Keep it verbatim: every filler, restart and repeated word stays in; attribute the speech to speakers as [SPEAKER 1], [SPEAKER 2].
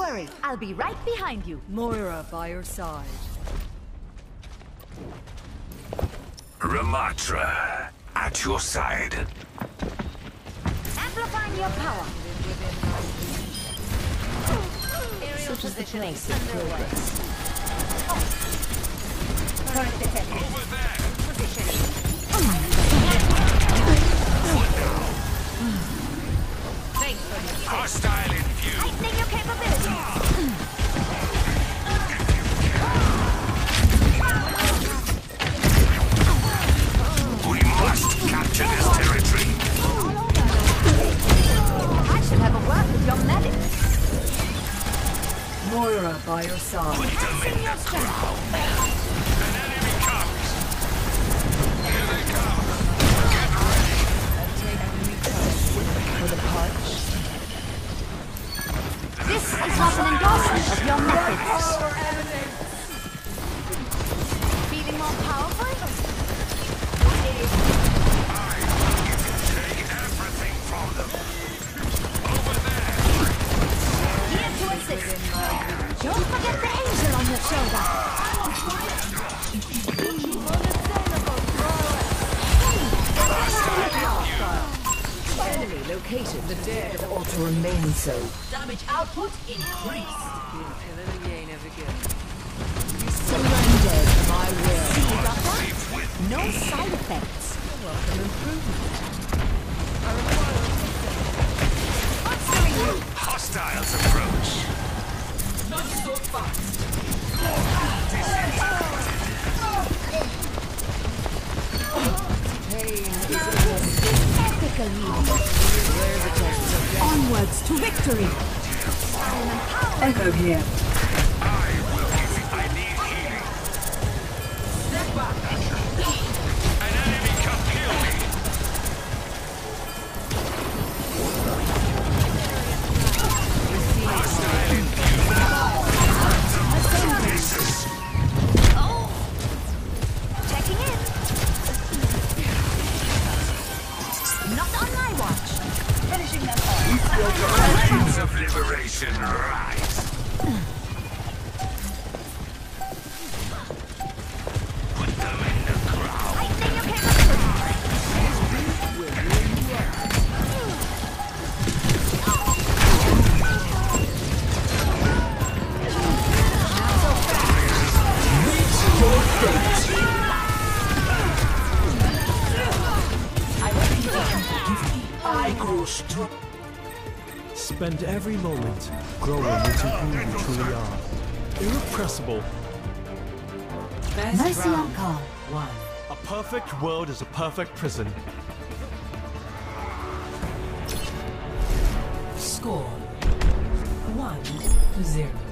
[SPEAKER 1] worry, I'll be right behind you.
[SPEAKER 2] Moira by your side.
[SPEAKER 3] Ramatra, at your side.
[SPEAKER 1] Amplifying your power. Aerial positioning underway. Current detected.
[SPEAKER 3] Over there!
[SPEAKER 1] Positioning. Thanks for this.
[SPEAKER 3] Hostile in view!
[SPEAKER 1] Heightening your capabilities.
[SPEAKER 3] We must capture this territory!
[SPEAKER 1] I should have a word with your medics.
[SPEAKER 2] Moira by your side.
[SPEAKER 3] Put them in the ground! An enemy comes! Here they come! Get ready!
[SPEAKER 2] Take enemy touch for the punch.
[SPEAKER 1] This is not an endorsement of your methods. Feeling more powerful?
[SPEAKER 3] I will take everything from them! Over there!
[SPEAKER 1] Here to assist. Don't forget the angel on your shoulder.
[SPEAKER 2] Enemy located. The dead ought to remain so.
[SPEAKER 4] Damage output increased.
[SPEAKER 2] Surrendered to my will.
[SPEAKER 1] See, Doctor? No side effects.
[SPEAKER 2] Welcome improvement.
[SPEAKER 1] Monstering you.
[SPEAKER 3] Hostiles approach!
[SPEAKER 4] Not so fast.
[SPEAKER 2] Pain is
[SPEAKER 1] Ethically.
[SPEAKER 2] where the test of
[SPEAKER 1] Onwards to victory.
[SPEAKER 2] Echo here.
[SPEAKER 3] I will give you... I need healing!
[SPEAKER 4] Step back.
[SPEAKER 3] An enemy come kill me! Hostile in view! Jesus!
[SPEAKER 1] Oh. Checking in. Not on my watch. Finishing them off.
[SPEAKER 3] Flames of liberation rise! Put them in the ground!
[SPEAKER 1] Heightening your capabilities.
[SPEAKER 4] I grow strong.
[SPEAKER 5] Spend every moment growing into who you truly are. Irrepressible.
[SPEAKER 4] Best
[SPEAKER 1] Mercy on
[SPEAKER 4] round.
[SPEAKER 1] call.
[SPEAKER 4] One.
[SPEAKER 5] A perfect world is a perfect prison.
[SPEAKER 4] Score. One to zero.